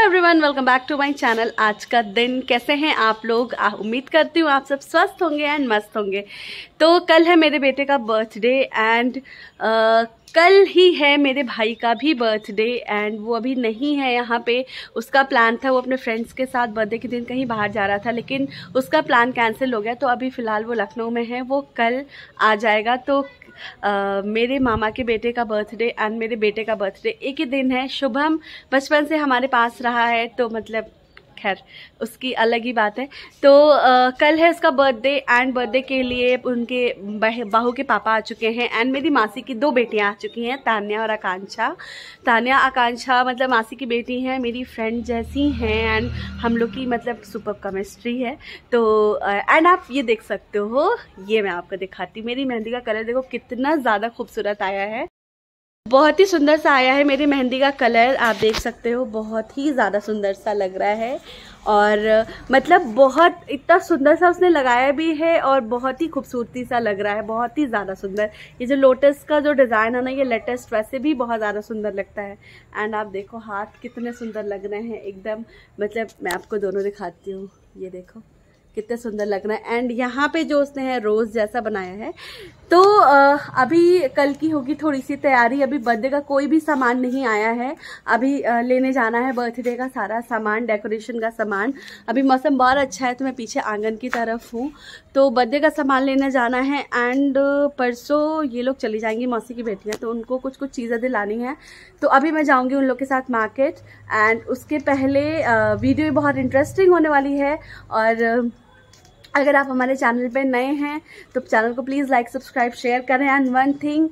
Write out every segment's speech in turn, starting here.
Everyone, welcome back to my channel. आज का दिन कैसे हैं आप लोग? उम्मीद करती हूँ आप सब स्वस्थ होंगे एंड मस्त होंगे। तो कल है मेरे बेटे का बर्थडे एंड कल ही है मेरे भाई का भी बर्थडे एंड वो अभी नहीं है यहाँ पे। उसका प्लान था वो अपने फ्रेंड्स के साथ बर्थडे के दिन कहीं बाहर जा रहा था, लेकिन उसका प्लान कैंसिल हो गया। तो अभी फ़िलहाल वो लखनऊ में है, वो कल आ जाएगा। तो मेरे मामा के बेटे का बर्थडे एंड मेरे बेटे का बर्थडे एक ही दिन है। शुभम बचपन से हमारे पास रहा है, तो मतलब खैर उसकी अलग ही बात है। तो कल है उसका बर्थडे एंड बर्थडे के लिए उनके बहू के पापा आ चुके हैं एंड मेरी मासी की दो बेटियां आ चुकी हैं, तान्या और आकांक्षा। तान्या आकांक्षा मतलब मासी की बेटी हैं, मेरी फ्रेंड जैसी हैं एंड हम लोग की मतलब सुपर केमिस्ट्री है। तो एंड आप ये देख सकते हो, ये मैं आपको दिखाती हूँ। मेरी मेहंदी का कलर देखो कितना ज़्यादा खूबसूरत आया है, बहुत ही सुंदर सा आया है मेरी मेहंदी का कलर। आप देख सकते हो बहुत ही ज़्यादा सुंदर सा लग रहा है और मतलब बहुत इतना सुंदर सा उसने लगाया भी है और बहुत ही खूबसूरती सा लग रहा है, बहुत ही ज़्यादा सुंदर। ये जो लोटस का जो डिज़ाइन है ना, ये लेटेस्ट वैसे भी बहुत ज़्यादा सुंदर लगता है। एंड आप देखो हाथ कितने सुंदर लग रहे हैं एकदम, मतलब मैं आपको दोनों दिखाती हूँ, ये देखो कितने सुंदर लग रहा है। एंड यहाँ पे जो उसने है रोज़ जैसा बनाया है। तो अभी कल की होगी थोड़ी सी तैयारी। अभी बर्थडे का कोई भी सामान नहीं आया है, अभी लेने जाना है बर्थडे का सारा सामान, डेकोरेशन का सामान। अभी मौसम बहुत अच्छा है तो मैं पीछे आंगन की तरफ हूँ, तो बर्थडे का सामान लेने जाना है। एंड परसों ये लोग चली जाएंगी मौसी की बेटियाँ, तो उनको कुछ कुछ चीज़ें दिलानी है। तो अभी मैं जाऊँगी उन लोग के साथ मार्केट एंड उसके पहले वीडियो बहुत इंटरेस्टिंग होने वाली है। और अगर आप हमारे चैनल पे नए हैं तो चैनल को प्लीज़ लाइक सब्सक्राइब शेयर करें। एंड वन थिंग,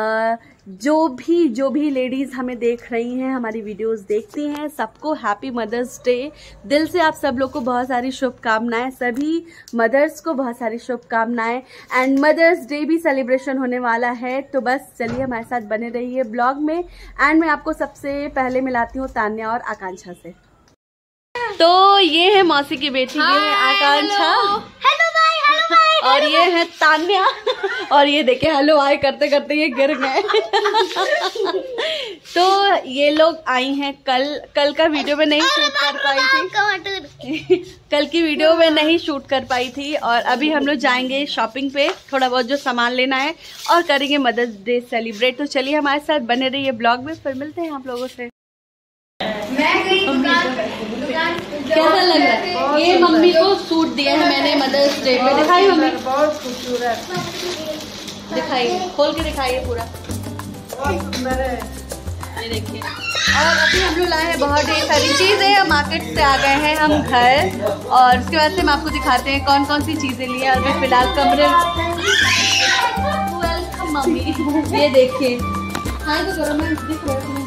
जो भी लेडीज़ हमें देख रही हैं, हमारी वीडियोस देखती हैं, सबको हैप्पी मदर्स डे। दिल से आप सब लोग को बहुत सारी शुभकामनाएं, सभी मदर्स को बहुत सारी शुभकामनाएं। एंड मदर्स डे भी सेलिब्रेशन होने वाला है, तो बस चलिए हमारे साथ बने रहिए ब्लॉग में। एंड मैं आपको सबसे पहले मिलाती हूँ तान्या और आकांक्षा से। तो ये है मौसी की बेटी, ये है आकांक्षा, हेलो भाई, और ये है तान्या, और ये देखिए हेलो हाय करते करते ये गिर गए। तो ये लोग आई हैं कल का वीडियो में नहीं शूट कर पाई थी, कल की वीडियो में नहीं शूट कर पाई थी। और अभी हम लोग जाएंगे शॉपिंग पे, थोड़ा बहुत जो सामान लेना है और करेंगे मदर्स डे सेलिब्रेट। तो चलिए हमारे साथ बने रहिए ब्लॉग में, फिर मिलते हैं आप लोगों से। मैं गई कैसा लग रहा है? ये मम्मी को सूट दिया है मैंने मदर्स डे पे। दिखाई मम्मी, बहुत खूबसूरत, दिखाइए, खोल के दिखाइए, पूरा बहुत सुंदर है, ये देखिए। और अभी हम लोग लाए हैं बहुत ढेर सारी चीज़ें, मार्केट से आ गए हैं हम घर, और उसके बाद से हम आपको दिखाते हैं कौन कौन सी चीज़ें ली है। और मैं फिलहाल कमरे, वेलकम मम्मी, ये देखिए, हाँ तो करो, मैं दिख रहा हूँ।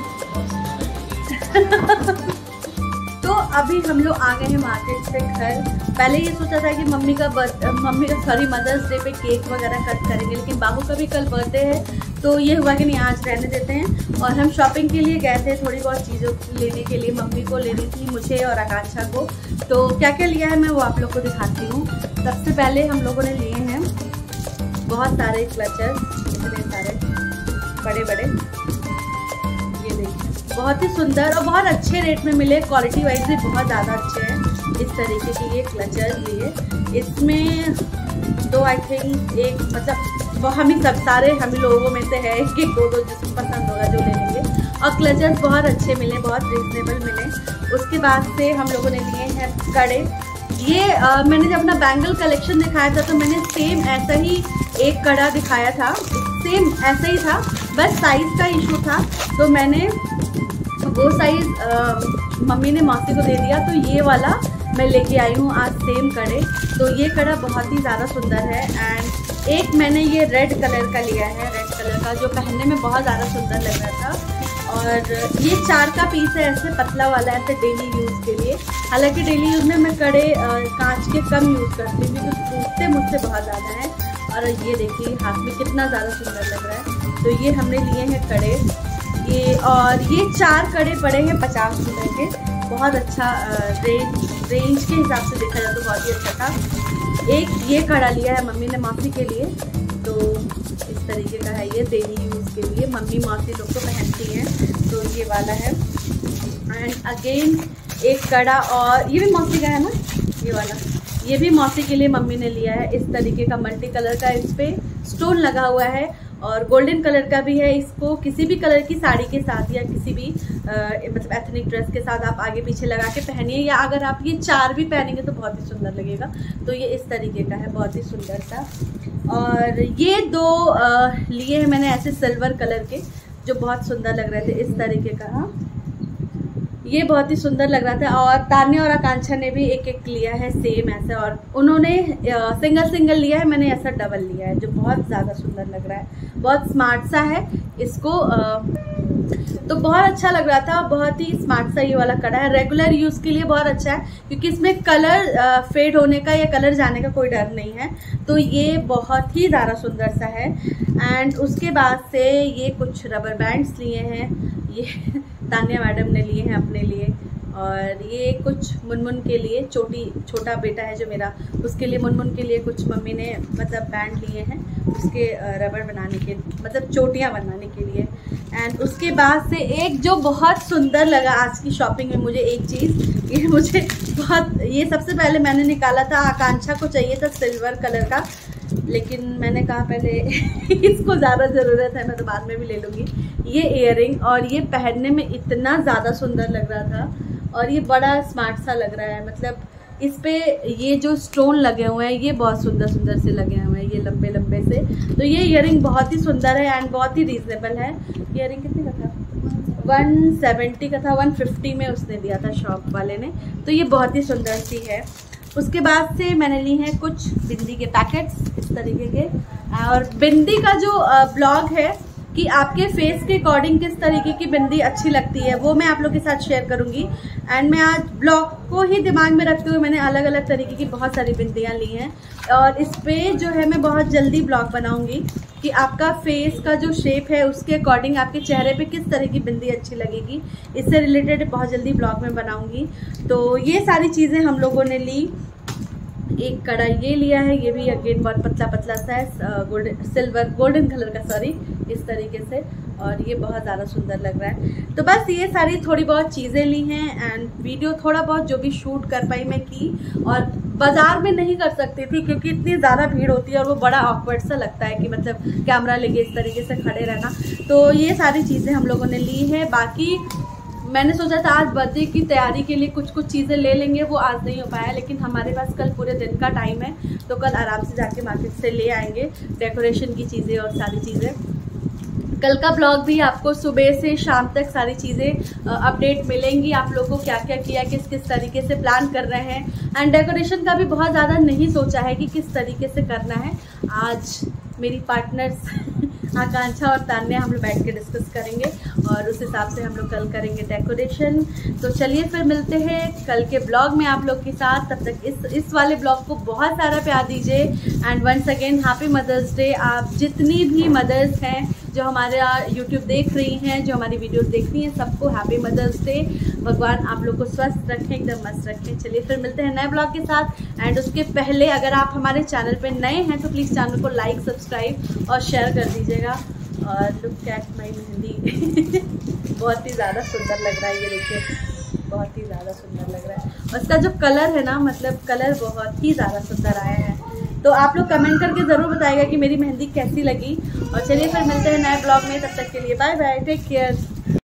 तो अभी हम लोग आ गए हैं मार्केट से घर। पहले ये सोचा था कि मम्मी का मदर्स डे पे केक वगैरह कट करेंगे, लेकिन बाबू का भी कल बर्थडे है, तो ये हुआ कि नहीं आज रहने देते हैं। और हम शॉपिंग के लिए गए थे, थोड़ी बहुत चीज़ों लेने के लिए। मम्मी को लेनी थी, मुझे और आकांक्षा को। तो क्या क्या लिया है मैं वो आप लोग को दिखाती हूँ। सबसे पहले हम लोगों ने लिए हैं बहुत सारे क्लचर्स, इतने सारे बड़े बड़े, ये देखिए बहुत ही सुंदर और बहुत अच्छे रेट में मिले, क्वालिटी वाइज भी बहुत ज़्यादा अच्छे हैं। इस तरीके के ये क्लचर्स लिए, इसमें दो आई थिंक एक मतलब हम ही सब सारे हम ही लोगों में से है कि दो जिसको पसंद होगा जो ले लेंगे। और क्लचर्स बहुत अच्छे मिले, बहुत रिजनेबल मिले। उसके बाद से हम लोगों ने लिए हैं कड़े। ये मैंने जब अपना बैंगल कलेक्शन दिखाया था तो मैंने सेम ऐसा ही एक कड़ा दिखाया था, सेम ऐसा ही था, बस साइज़ का इशू था। तो मैंने वो साइज़ मम्मी ने मौसी को दे दिया, तो ये वाला मैं लेके आई हूँ आज सेम कड़े। तो ये कड़ा बहुत ही ज़्यादा सुंदर है। एंड एक मैंने ये रेड कलर का लिया है, रेड कलर का, जो पहनने में बहुत ज़्यादा सुंदर लग रहा था। और ये 4 का पीस है, ऐसे पतला वाला, ऐसे डेली यूज़ के लिए। हालांकि डेली यूज़ में मैं कड़े कांच के कम यूज़ करती हूँ क्योंकि टूटते मुझसे बहुत ज़्यादा है। और ये देखिए हाथ में कितना ज़्यादा सुंदर लग रहा है। तो ये हमने लिए हैं कड़े ये, और ये 4 कड़े पड़े हैं 50 रुपये के। बहुत अच्छा रेंज के हिसाब से देखा जाए तो बहुत ही अच्छा था। एक ये कड़ा लिया है मम्मी ने मौसी के लिए, तो इस तरीके का है ये, डेली यूज़ के लिए। मम्मी मौसी लोग तो पहनती हैं, तो ये वाला है। एंड अगेन एक कड़ा, और ये भी मौसी का है ना, ये वाला, ये भी मौसी के लिए मम्मी ने लिया है। इस तरीके का मल्टी कलर का इस पे स्टोन लगा हुआ है और गोल्डन कलर का भी है। इसको किसी भी कलर की साड़ी के साथ या किसी भी मतलब एथनिक ड्रेस के साथ आप आगे पीछे लगा के पहनिए, या अगर आप ये 4 भी पहनेंगे तो बहुत ही सुंदर लगेगा। तो ये इस तरीके का है, बहुत ही सुंदर सा। और ये 2 लिए हैं मैंने ऐसे सिल्वर कलर के, जो बहुत सुंदर लग रहे थे इस तरीके का। हाँ, ये बहुत ही सुंदर लग रहा था। और तान्या और आकांक्षा ने भी एक एक लिया है सेम ऐसे, और उन्होंने सिंगल सिंगल लिया है, मैंने ऐसा डबल लिया है, जो बहुत ज़्यादा सुंदर लग रहा है, बहुत स्मार्ट सा है। इसको तो बहुत अच्छा लग रहा था, बहुत ही स्मार्ट सा ये वाला कड़ा है। रेगुलर यूज़ के लिए बहुत अच्छा है, क्योंकि इसमें कलर फेड होने का या कलर जाने का कोई डर नहीं है। तो ये बहुत ही ज़्यादा सुंदर सा है। एंड उसके बाद से ये कुछ रबर बैंड्स लिए हैं, ये तान्या मैडम ने लिए हैं अपने लिए। और ये कुछ मुनमुन के लिए, छोटा बेटा है जो मेरा, उसके लिए मुनमुन के लिए कुछ मम्मी ने मतलब बैंड लिए हैं उसके रबड़ बनाने के, मतलब चोटियाँ बनाने के लिए। एंड उसके बाद से एक जो बहुत सुंदर लगा आज की शॉपिंग में मुझे, एक चीज़ ये मुझे बहुत, ये सबसे पहले मैंने निकाला था, आकांक्षा को चाहिए था सिल्वर कलर का, लेकिन मैंने कहा पहले इसको ज़्यादा ज़रूरत है, मैं तो बाद में भी ले लूँगी। ये इयररिंग, और ये पहनने में इतना ज़्यादा सुंदर लग रहा था, और ये बड़ा स्मार्ट सा लग रहा है। मतलब इस पे ये जो स्टोन लगे हुए हैं ये बहुत सुंदर सुंदर से लगे हुए हैं, ये लंबे लंबे से। तो ये इयररिंग बहुत ही सुंदर है एंड बहुत ही रीजनेबल है। इयररिंग कितने का था? 170 का था, 150 में उसने दिया था शॉप वाले ने। तो ये बहुत ही सुंदर सी है। उसके बाद से मैंने ली हैं कुछ बिंदी के पैकेट्स इस तरीके के, और बिंदी का जो ब्लॉग है कि आपके फेस के अकॉर्डिंग किस तरीके की बिंदी अच्छी लगती है, वो मैं आप लोग के साथ शेयर करूंगी। एंड मैं आज ब्लॉग को ही दिमाग में रखते हुए मैंने अलग अलग तरीके की बहुत सारी बिंदियाँ ली हैं, और इस पे जो है मैं बहुत जल्दी ब्लॉग बनाऊंगी कि आपका फेस का जो शेप है उसके अकॉर्डिंग आपके चेहरे पे किस तरह की बिंदी अच्छी लगेगी, इससे रिलेटेड बहुत जल्दी ब्लॉग में बनाऊंगी। तो ये सारी चीज़ें हम लोगों ने ली। एक कड़ा ये लिया है, ये भी अगेन बहुत पतला पतला सा है, गोल्डन कलर का, सॉरी, इस तरीके से, और ये बहुत ज़्यादा सुंदर लग रहा है। तो बस ये सारी थोड़ी बहुत चीज़ें ली हैं एंड वीडियो थोड़ा बहुत जो भी शूट कर पाई मैं की, और बाजार में नहीं कर सकती थी क्योंकि इतनी ज़्यादा भीड़ होती है और वो बड़ा ऑकवर्ड सा लगता है कि मतलब कैमरा लेके इस तरीके से खड़े रहना। तो ये सारी चीज़ें हम लोगों ने ली है। बाकी मैंने सोचा था आज बर्थडे की तैयारी के लिए कुछ कुछ चीज़ें ले लेंगे, वो आज नहीं हो पाया, लेकिन हमारे पास कल पूरे दिन का टाइम है, तो कल आराम से जाके मार्केट से ले आएंगे डेकोरेशन की चीज़ें और सारी चीज़ें। कल का ब्लॉग भी आपको सुबह से शाम तक सारी चीज़ें अपडेट मिलेंगी, आप लोगों को क्या क्या किया, किस किस तरीके से प्लान कर रहे हैं। एंड डेकोरेशन का भी बहुत ज़्यादा नहीं सोचा है कि किस तरीके से करना है। आज मेरी पार्टनर्स आकांक्षा और तान्या हम लोग बैठ के डिस्कस करेंगे और उस हिसाब से हम लोग कल करेंगे डेकोरेशन। तो चलिए फिर मिलते हैं कल के ब्लॉग में आप लोग के साथ। तब तक इस वाले ब्लॉग को बहुत सारा प्यार दीजिए। And once again happy mother's day. आप जितनी भी मदर्स हैं जो हमारा यूट्यूब देख रही हैं, जो हमारी वीडियोस देख रही हैं, सबको हैप्पी मदर्स डे। भगवान आप लोग को स्वस्थ रखें, एकदम मस्त रखें। चलिए फिर मिलते हैं नए ब्लॉग के साथ। एंड उसके पहले अगर आप हमारे चैनल पे नए हैं तो प्लीज़ चैनल को लाइक, सब्सक्राइब और शेयर कर दीजिएगा। और लुक एट माय मेहंदी बहुत ही ज़्यादा सुंदर लग रहा है, ये देखिए, बहुत ही ज़्यादा सुंदर लग रहा है। और इसका जो कलर है ना, मतलब कलर बहुत ही ज़्यादा सुंदर आया है। तो आप लोग कमेंट करके ज़रूर बताइएगा कि मेरी मेहंदी कैसी लगी। और चलिए फिर मिलते हैं नए ब्लॉग में, तब तक के लिए बाय बाय, टेक केयर।